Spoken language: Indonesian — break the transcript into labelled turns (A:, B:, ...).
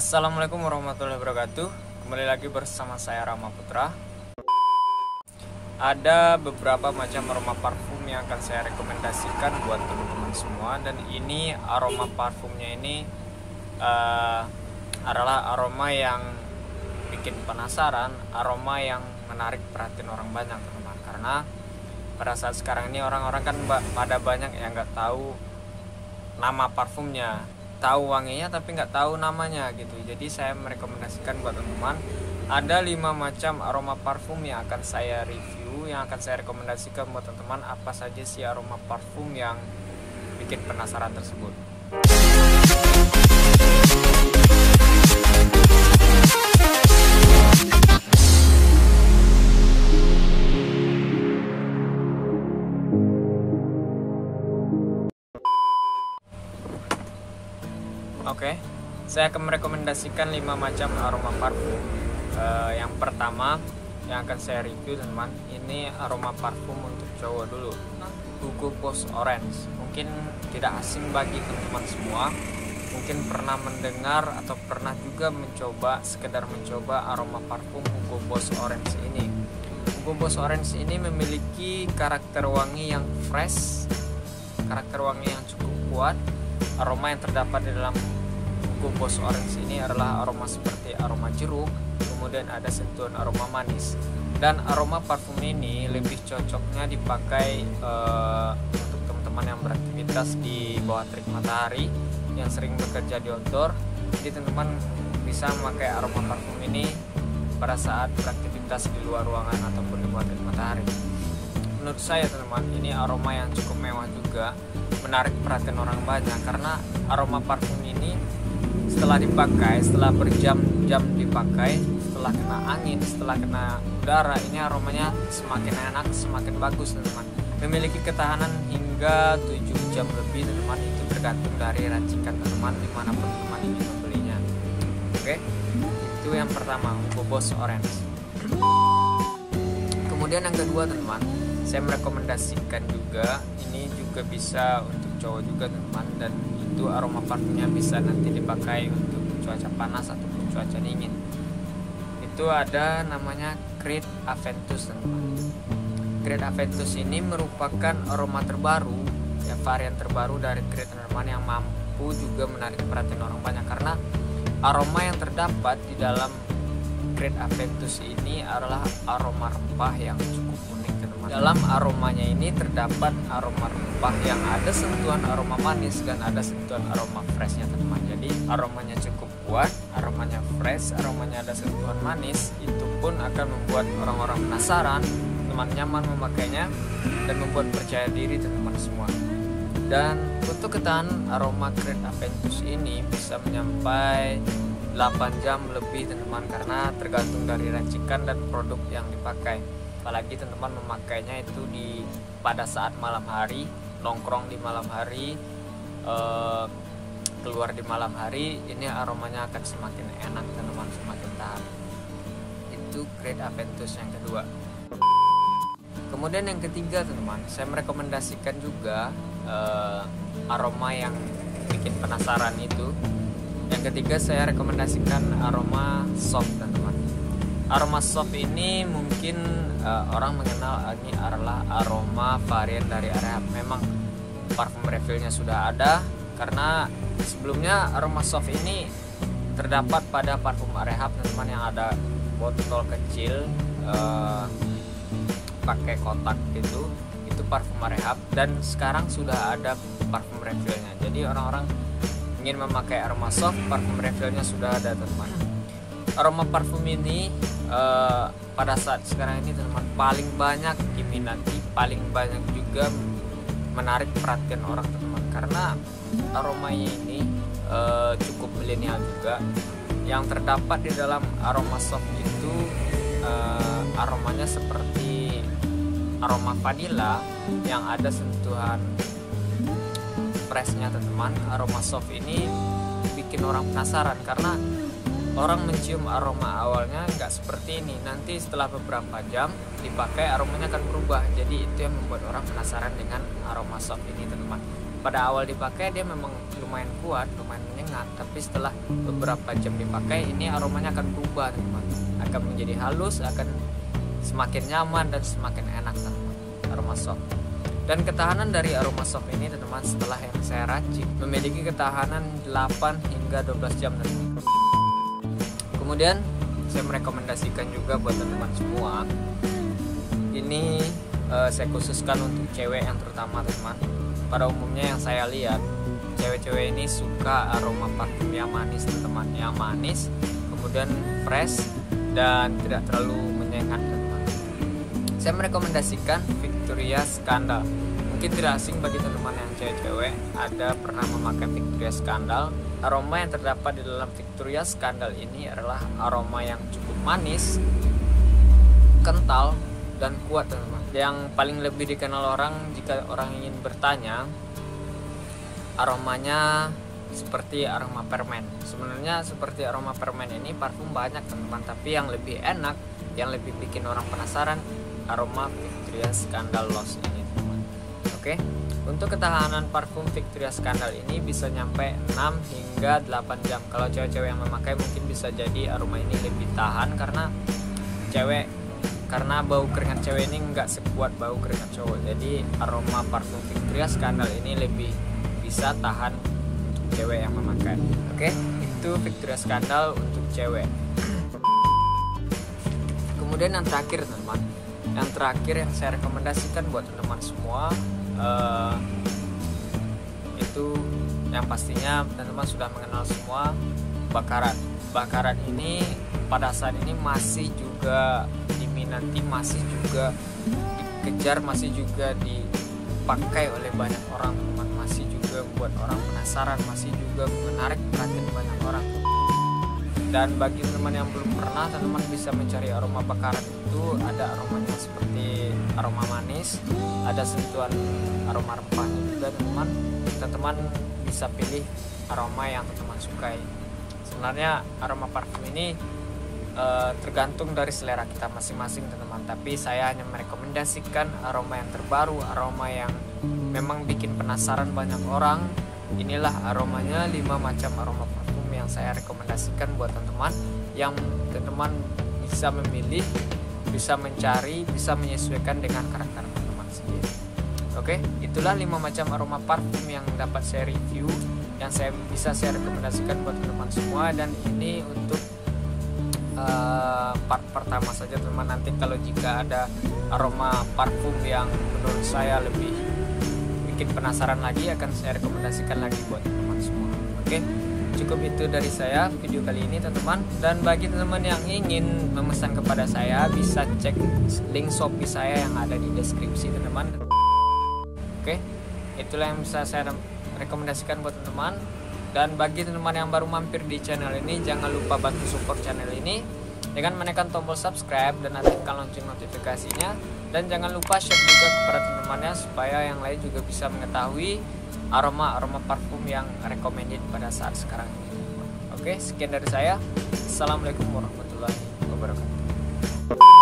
A: Assalamualaikum warahmatullahi wabarakatuh. Kembali lagi bersama saya Rama Putra. Ada beberapa macam aroma parfum yang akan saya rekomendasikan buat teman-teman semua. Dan ini aroma parfumnya ini adalah aroma yang bikin penasaran, aroma yang menarik perhatian orang banyak, teman-teman. Karena pada saat sekarang ini orang-orang kan pada banyak yang nggak tahu nama parfumnya, tahu wanginya tapi nggak tahu namanya gitu. Jadi saya merekomendasikan buat teman-teman, ada 5 macam aroma parfum yang akan saya review, yang akan saya rekomendasikan buat teman-teman. Apa saja sih aroma parfum yang bikin penasaran tersebut. Oke, saya akan merekomendasikan 5 macam aroma parfum. Yang pertama yang akan saya review, teman, ini aroma parfum untuk cowok dulu, Hugo Boss Orange. Mungkin tidak asing bagi teman-teman semua, mungkin pernah mendengar atau pernah juga sekedar mencoba aroma parfum Hugo Boss Orange ini. Hugo Boss Orange ini memiliki karakter wangi yang fresh, karakter wangi yang cukup kuat. Aroma yang terdapat di dalam Hugo Boss Orange ini adalah aroma seperti aroma jeruk, kemudian ada sentuhan aroma manis. Dan aroma parfum ini lebih cocoknya dipakai untuk teman-teman yang beraktivitas di bawah terik matahari, yang sering bekerja di outdoor. Jadi teman-teman bisa memakai aroma parfum ini pada saat beraktivitas di luar ruangan ataupun di bawah terik matahari. Menurut saya, teman-teman, ini aroma yang cukup mewah juga, menarik perhatian orang banyak karena aroma parfum ini setelah dipakai, setelah berjam-jam dipakai, setelah kena angin, setelah kena udara, ini aromanya semakin enak, semakin bagus, teman-teman. Memiliki ketahanan hingga 7 jam lebih, teman-teman. Itu tergantung dari racikan teman-teman dimanapun teman ingin membelinya. Oke, itu yang pertama, Hugo Boss Orange. Kemudian yang kedua, teman-teman, saya merekomendasikan juga, ini juga bisa untuk cowok juga, teman, dan itu aroma parfumnya bisa nanti dipakai untuk cuaca panas ataupun cuaca dingin. Itu ada namanya Creed Aventus, teman. Creed Aventus ini merupakan aroma terbaru, ya, varian terbaru dari Creed, teman, yang mampu juga menarik perhatian orang banyak karena aroma yang terdapat di dalam Creed Aventus ini adalah aroma rempah yang cukup unik, teman. Dalam aromanya ini terdapat aroma rempah yang ada sentuhan aroma manis dan ada sentuhan aroma freshnya, teman. Jadi aromanya cukup kuat, aromanya fresh, aromanya ada sentuhan manis. Itu pun akan membuat orang-orang penasaran, teman, nyaman memakainya dan membuat percaya diri, teman semua. Dan untuk ketahanan aroma Creed Aventus ini bisa menyampai 8 jam lebih, teman-teman, karena tergantung dari racikan dan produk yang dipakai. Apalagi teman-teman memakainya itu pada saat malam hari, nongkrong di malam hari, keluar di malam hari, ini aromanya akan semakin enak, teman-teman, semakin tahan. Itu Creed Aventus yang kedua. Kemudian yang ketiga, teman-teman, saya merekomendasikan juga aroma yang bikin penasaran itu. Yang ketiga saya rekomendasikan aroma soft, teman-teman. Aroma soft ini mungkin orang mengenal ini adalah aroma varian dari Arehab. Memang parfum refillnya sudah ada, karena sebelumnya aroma soft ini terdapat pada parfum Arehab, teman-teman, yang ada botol kecil pakai kotak gitu. Itu parfum Arehab, dan sekarang sudah ada parfum refillnya. Jadi orang-orang ingin memakai aroma soft, parfum refillnya sudah ada, teman. Aroma parfum ini pada saat sekarang ini, teman, paling banyak diminati, paling banyak juga menarik perhatian orang, teman, karena aromanya ini cukup milenial juga. Yang terdapat di dalam aroma soft itu aromanya seperti aroma vanilla yang ada sentuhan freshnya, teman. Aroma soft ini bikin orang penasaran karena orang mencium aroma awalnya nggak seperti ini, nanti setelah beberapa jam dipakai aromanya akan berubah. Jadi itu yang membuat orang penasaran dengan aroma soft ini, teman. pada awal dipakai dia memang lumayan kuat, lumayan menyengat, tapi setelah beberapa jam dipakai ini aromanya akan berubah teman-teman, akan menjadi halus, akan semakin nyaman dan semakin enak teman-teman, aroma soft. Dan ketahanan dari aroma soft ini teman-teman setelah yang saya racik memiliki ketahanan 8 hingga 12 jam teman-teman. Kemudian saya merekomendasikan juga buat teman-teman semua, ini saya khususkan untuk cewek yang terutama teman. Pada umumnya yang saya lihat cewek-cewek ini suka aroma parfum yang manis teman-teman, yang manis, kemudian fresh dan tidak terlalu menyengat teman-teman. Saya merekomendasikan Victoria Scandal. Mungkin tidak asing bagi teman-teman yang cewek-cewek ada pernah memakai Victoria Scandal. Aroma yang terdapat di dalam Victoria Scandal ini adalah aroma yang cukup manis, kental, dan kuat teman-teman. Yang paling lebih dikenal orang jika orang ingin bertanya, aromanya seperti aroma permen. Sebenarnya seperti aroma permen ini parfum banyak teman-teman, tapi yang lebih enak, yang lebih bikin orang penasaran, aroma Victoria Scandal Lost ini teman-teman. Oke, untuk ketahanan parfum Victoria Scandal ini bisa nyampe 6 hingga 8 jam. Kalau cewek-cewek yang memakai mungkin bisa jadi aroma ini lebih tahan karena bau keringat cewek ini nggak sekuat bau keringat cowok. Jadi aroma parfum Victoria Scandal ini lebih bisa tahan untuk cewek yang memakai. Oke, itu Victoria Scandal untuk cewek. Kemudian yang terakhir teman-teman, yang terakhir yang saya rekomendasikan buat teman-teman semua, itu yang pastinya teman-teman sudah mengenal semua, bakarat. Bakarat ini pada saat ini masih juga diminati, masih juga dikejar, masih juga dipakai oleh banyak orang teman, masih juga buat orang penasaran, masih juga menarik perhatian banyak orang. Dan bagi teman yang belum pernah, teman bisa mencari aroma bakarat itu ada aromanya seperti aroma manis, ada sentuhan aroma rempahnya juga teman-teman bisa pilih aroma yang teman sukai. Sebenarnya aroma parfum ini tergantung dari selera kita masing-masing teman-teman, tapi saya hanya merekomendasikan aroma yang terbaru, aroma yang memang bikin penasaran banyak orang. Inilah aromanya, 5 macam aroma parfum yang saya rekomendasikan buat teman-teman, yang teman-teman bisa memilih, bisa mencari, bisa menyesuaikan dengan karakter teman-teman sendiri. Oke, itulah 5 macam aroma parfum yang dapat saya review, yang bisa saya rekomendasikan buat teman-teman semua. Dan ini untuk part pertama saja teman. Nanti kalau jika ada aroma parfum yang menurut saya lebih bikin penasaran lagi, akan saya rekomendasikan lagi buat teman-teman semua. Oke, cukup itu dari saya video kali ini teman-teman. Dan bagi teman-teman yang ingin memesan kepada saya, bisa cek link Shopee saya yang ada di deskripsi teman-teman. Oke, itulah yang bisa saya rekomendasikan buat teman-teman. Dan bagi teman-teman yang baru mampir di channel ini, jangan lupa bantu support channel ini dengan menekan tombol subscribe dan aktifkan lonceng notifikasinya. Dan jangan lupa share juga kepada teman-temannya supaya yang lain juga bisa mengetahui aroma parfum yang recommended pada saat sekarang ini. Oke, sekian dari saya. Assalamualaikum warahmatullahi wabarakatuh.